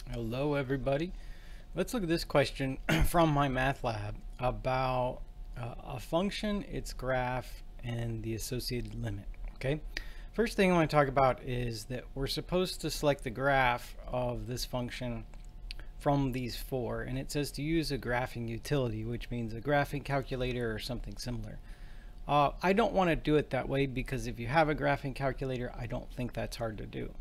Hello everybody. Let's look at this question from MyMathLab about a function, its graph, and the associated limit. Okay. First thing I want to talk about is that we're supposed to select the graph of this function from these four, and it says to use a graphing utility, which means a graphing calculator or something similar. I don't want to do it that way because if you have a graphing calculator, I don't think that's hard to do.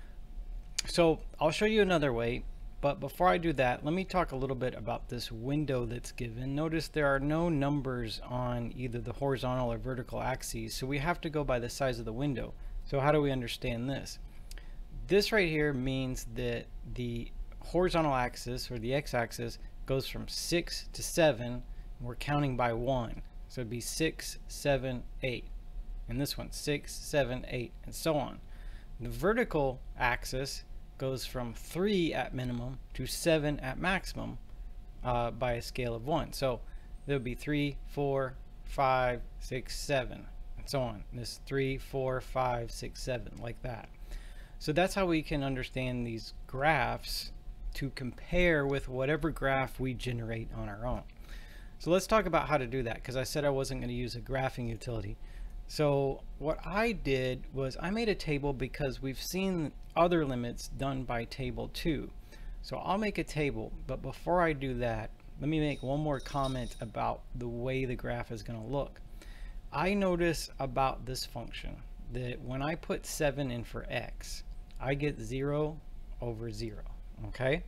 So I'll show you another way, but before I do that, let me talk a little bit about this window that's given. Notice there are no numbers on either the horizontal or vertical axes, so we have to go by the size of the window. So how do we understand this? This right here means that the horizontal axis, or the x-axis, goes from 6 to 7, and we're counting by 1. So it'd be 6, 7, 8. And this one, 6, 7, 8, and so on. The vertical axis goes from 3 at minimum to 7 at maximum by a scale of 1. So there would be 3, 4, 5, 6, 7, and so on. This 3, 4, 5, 6, 7, like that. So that's how we can understand these graphs to compare with whatever graph we generate on our own. So let's talk about how to do that, because I said I wasn't going to use a graphing utility. So what I did was I made a table because we've seen other limits done by table 2. So I'll make a table, but before I do that, let me make one more comment about the way the graph is going to look. I notice about this function that when I put 7 in for x, I get 0 over 0, okay?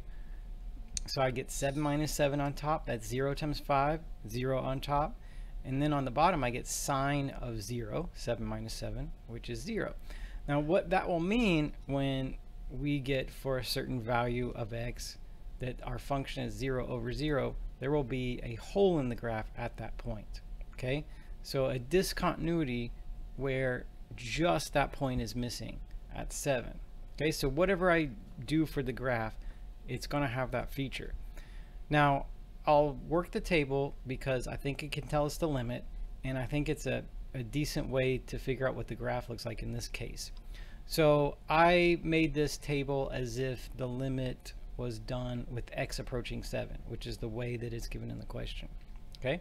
So I get 7 minus 7 on top, that's 0 times 5, 0 on top. And then on the bottom I get sine of 0, 7 minus 7, which is 0. Now what that will mean when we get for a certain value of x that our function is 0 over 0, there will be a hole in the graph at that point. Okay, so a discontinuity where just that point is missing at 7. Okay, so whatever I do for the graph, it's going to have that feature. Now I'll work the table because I think it can tell us the limit, and I think it's a decent way to figure out what the graph looks like in this case. So I made this table as if the limit was done with x approaching 7, which is the way that it's given in the question. Okay.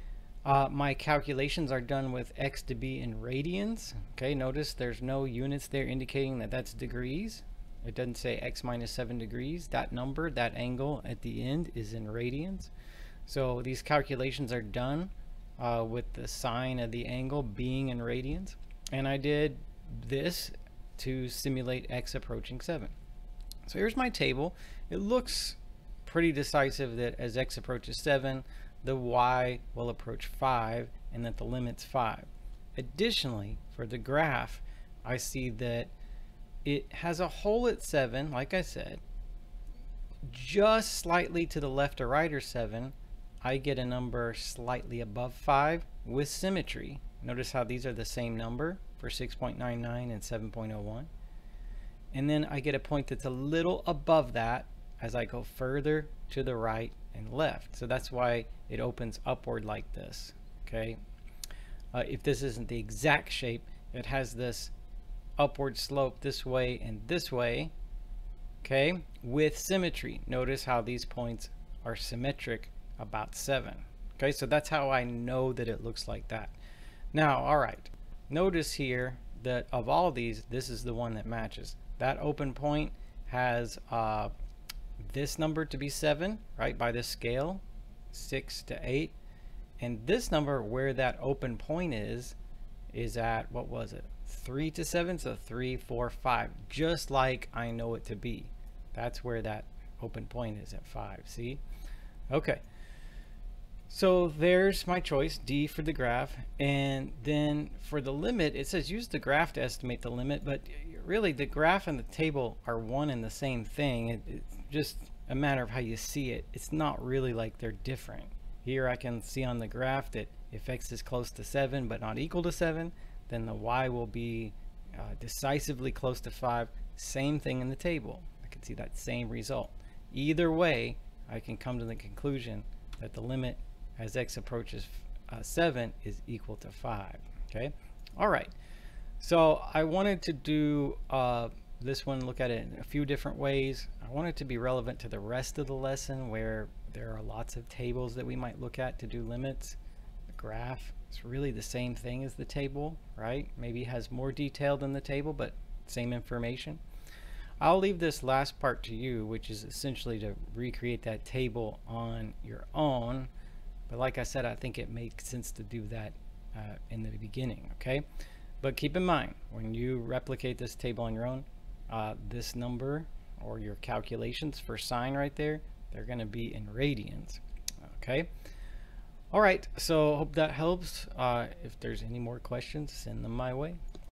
My calculations are done with x to be in radians. Okay, notice there's no units there indicating that that's degrees. It doesn't say x minus 7 degrees. That number, that angle at the end is in radians. So these calculations are done with the sine of the angle being in radians. And I did this to simulate x approaching 7. So here's my table. It looks pretty decisive that as x approaches 7, the y will approach 5 and that the limit's 5. Additionally, for the graph, I see that it has a hole at 7, like I said. Just slightly to the left or right or 7, I get a number slightly above 5 with symmetry. Notice how these are the same number for 6.99 and 7.01. And then I get a point that's a little above that as I go further to the right and left. So that's why it opens upward like this. Okay. If this isn't the exact shape, it has this upward slope this way and this way, okay, with symmetry. Notice how these points are symmetric about 7. Okay, so that's how I know that it looks like that. Now, all right, notice here that of all these, this is the one that matches. That open point has this number to be 7, right, by this scale, 6 to 8. And this number where that open point is at, what was it, 3 to 7, so 3, 4, 5, just like I know it to be. That's where that open point is at 5, see? Okay, so there's my choice, D for the graph. And then for the limit, it says use the graph to estimate the limit, but really the graph and the table are one and the same thing. It's just a matter of how you see it. It's not really like they're different. Here I can see on the graph that if x is close to 7 but not equal to 7, then the y will be decisively close to 5. Same thing in the table. I can see that same result. Either way, I can come to the conclusion that the limit as x approaches 7 is equal to 5. Okay. All right. So I wanted to do this one, look at it in a few different ways. I want it to be relevant to the rest of the lesson where there are lots of tables that we might look at to do limits. The graph is really the same thing as the table, right? Maybe it has more detail than the table, but same information. I'll leave this last part to you, which is essentially to recreate that table on your own. But like I said, I think it makes sense to do that in the beginning, okay? But keep in mind, when you replicate this table on your own, this number or your calculations for sine right there, they're going to be in radians, okay? All right, so hope that helps. If there's any more questions, send them my way.